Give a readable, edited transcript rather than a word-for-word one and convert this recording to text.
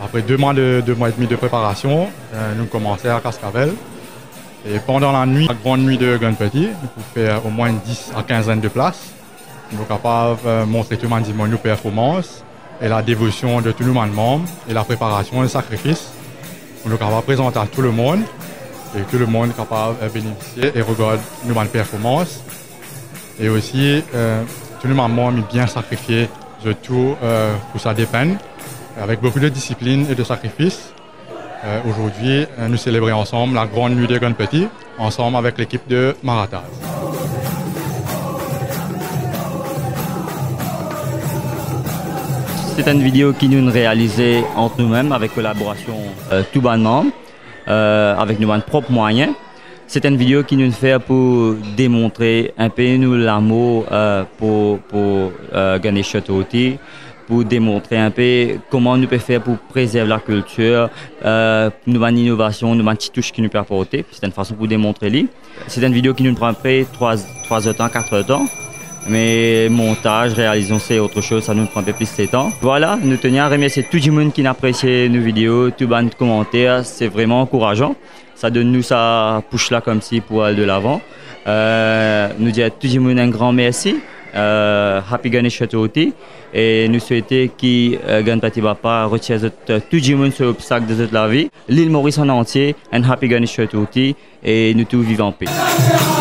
Après 2 mois et demi de préparation, nous commençons à Cascavel. Et pendant la nuit, la grande nuit de Gunpowder, nous pouvons faire au moins 10 à 15 de places. Nous sommes capables de montrer tout le monde nos performances et la dévotion de tout le monde et la préparation et le sacrifice. Nous sommes capables de présenter à tout le monde et tout le monde est capable de bénéficier et regarder nos performances. Et aussi, tout le monde est bien sacrifié de tout pour sa dépeine, avec beaucoup de discipline et de sacrifice. Aujourd'hui, nous célébrons ensemble la grande nuit de Gunpowder, ensemble avec l'équipe de Marathas. C'est une vidéo qui nous réalisée entre nous-mêmes avec collaboration tout bonnement, avec nos propres moyens. C'est une vidéo qui nous fait pour démontrer un peu nous l'amour pour Ganesh Chaturthi, pour démontrer un peu comment nous pouvons faire pour préserver la culture, nous avons une innovation, nous avons une petite touche qui nous peut apporter. C'est une façon pour démontrer lui. C'est une vidéo qui nous prend après 3 heures de temps, 4 heures de temps. Mais montage, réalisation, c'est autre chose, ça nous prend un peu plus de temps. Voilà, nous tenions à remercier tout le monde qui a apprécié nos vidéos, tous les commentaires, c'est vraiment encourageant. Ça donne nous ça push là comme si pour aller de l'avant. Nous disons à tout le monde un grand merci. Happy Ganesh Chaturthi et nous souhaitons que Ganpati Bappa retire tout le monde sur l'obstacle de la vie. L'île Maurice en entier, un Happy Ganesh Chaturthi et nous tous vivons en paix.